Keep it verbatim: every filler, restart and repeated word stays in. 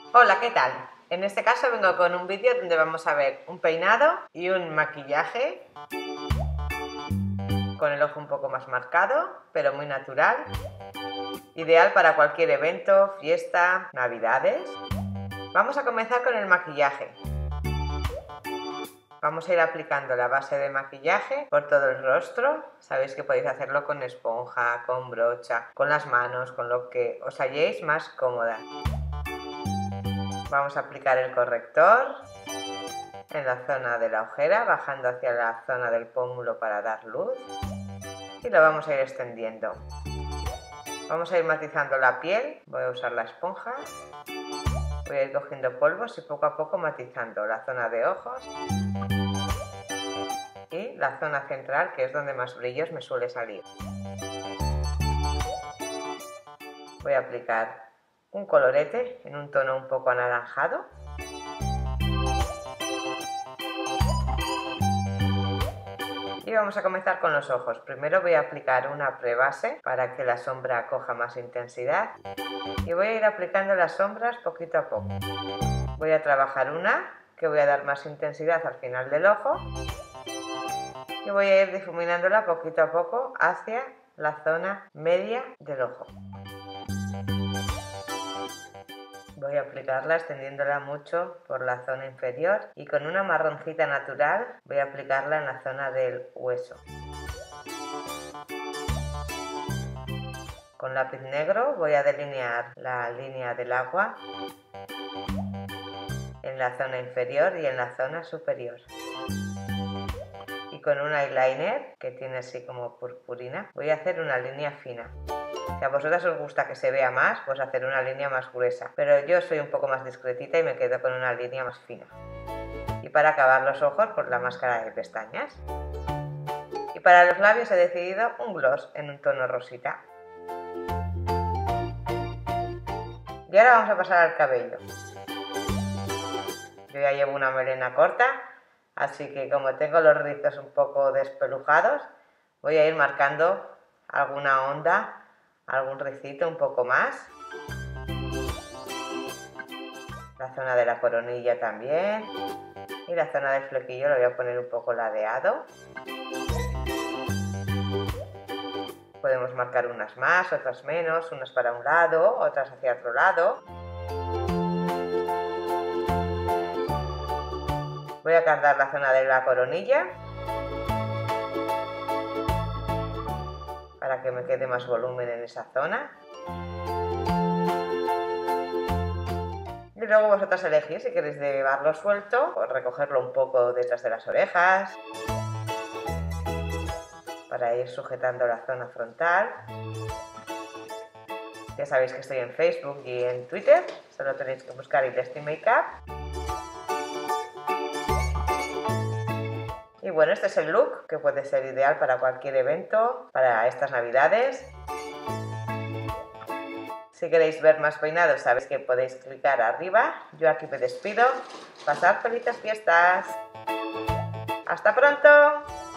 Hola, ¿qué tal? En este caso vengo con un vídeo donde vamos a ver un peinado y un maquillaje con el ojo un poco más marcado, pero muy natural. Ideal para cualquier evento, fiesta, navidades. Vamos a comenzar con el maquillaje. Vamos a ir aplicando la base de maquillaje por todo el rostro. Sabéis que podéis hacerlo con esponja, con brocha, con las manos, con lo que os halléis más cómoda. Vamos a aplicar el corrector en la zona de la ojera, bajando hacia la zona del pómulo para dar luz. Y lo vamos a ir extendiendo. Vamos a ir matizando la piel. Voy a usar la esponja. Voy a ir cogiendo polvos y poco a poco matizando la zona de ojos y la zona central, que es donde más brillos me suele salir. Voy a aplicar un colorete en un tono un poco anaranjado. Y vamos a comenzar con los ojos. Primero voy a aplicar una prebase para que la sombra coja más intensidad. Y voy a ir aplicando las sombras poquito a poco. Voy a trabajar una que voy a dar más intensidad al final del ojo. Y voy a ir difuminándola poquito a poco hacia la zona media del ojo. Voy a aplicarla extendiéndola mucho por la zona inferior y con una marroncita natural voy a aplicarla en la zona del hueso. Con lápiz negro voy a delinear la línea del agua en la zona inferior y en la zona superior. Y con un eyeliner que tiene así como purpurina voy a hacer una línea fina. Si a vosotras os gusta que se vea más, pues hacer una línea más gruesa. Pero yo soy un poco más discretita y me quedo con una línea más fina. Y para acabar los ojos, pues la máscara de pestañas. Y para los labios he decidido un gloss en un tono rosita. Y ahora vamos a pasar al cabello. Yo ya llevo una melena corta, así que como tengo los rizos un poco despelujados, voy a ir marcando alguna onda, algún ricito un poco más. La zona de la coronilla también. Y la zona del flequillo lo voy a poner un poco ladeado. Podemos marcar unas más, otras menos, unas para un lado, otras hacia otro lado. Voy a cardar la zona de la coronilla para que me quede más volumen en esa zona. Y luego vosotras elegís si queréis llevarlo suelto o recogerlo un poco detrás de las orejas para ir sujetando la zona frontal. Ya sabéis que estoy en Facebook y en Twitter, solo tenéis que buscar Ilesti Makeup. Y bueno, este es el look que puede ser ideal para cualquier evento, para estas navidades. Si queréis ver más peinados, sabéis que podéis clicar arriba. Yo aquí me despido. Pasad felices fiestas. ¡Hasta pronto!